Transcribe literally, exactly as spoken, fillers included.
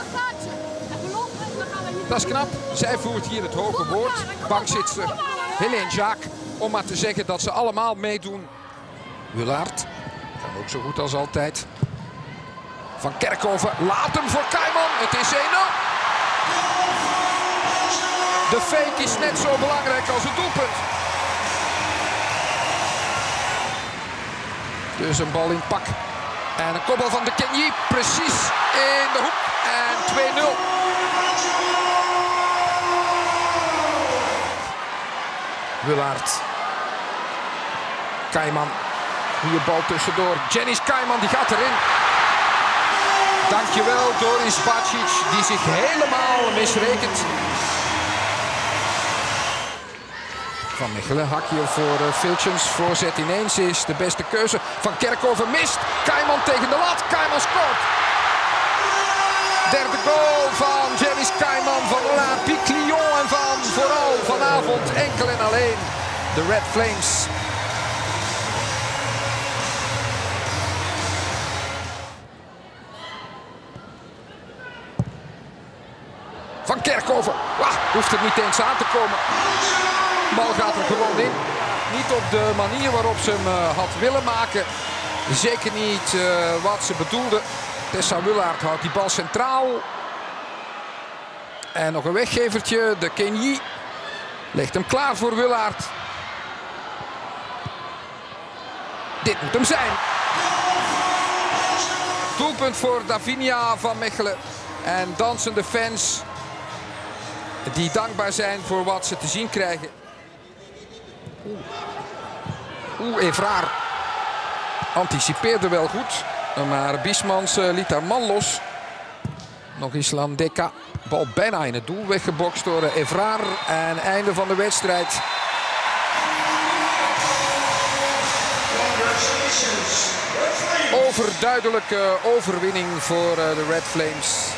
Dat is knap. Zij voert hier het hoge woord. Bankzitster Helene Jacques. Om maar te zeggen dat ze allemaal meedoen. Willaert. Kan ook zo goed als altijd. Van Kerkhoven laat hem voor Kayman. Het is één nul. De fake is net zo belangrijk als het doelpunt. Dus een bal in pak. En een kopbal van de Kenyi. Precies in de hoek. En twee nul. Willaert. Kayman. Goeie bal tussendoor. Janice Kayman die gaat erin. Dankjewel Doris Bacic die zich helemaal misrekent. Van Mechelen, hakje voor uh, Viltjens. Voorzet ineens is de beste keuze. Van Kerkhoven mist. Kayman tegen de lat. Kayman scoort. Derde goal van Janice Kayman van Olympique Lyon. En van vooral vanavond enkel en alleen de Red Flames. Van Kerkhoven. Wah, hoeft er niet eens aan te komen. De bal gaat er gewoon in. Niet op de manier waarop ze hem uh, had willen maken. Zeker niet uh, wat ze bedoelde. Tessa Willaert houdt die bal centraal. En nog een weggevertje. De Kenyi legt hem klaar voor Willaert. Dit moet hem zijn. Doelpunt voor Davinia van Mechelen. En dansende fans die dankbaar zijn voor wat ze te zien krijgen. Oeh, Oeh Evraar anticipeerde wel goed. Maar Biesmans uh, liet haar man los. Nog Islam Deka. Bal bijna in het doel. Weggebokst door uh, Evraar. En einde van de wedstrijd. Overduidelijke overwinning voor uh, de Red Flames.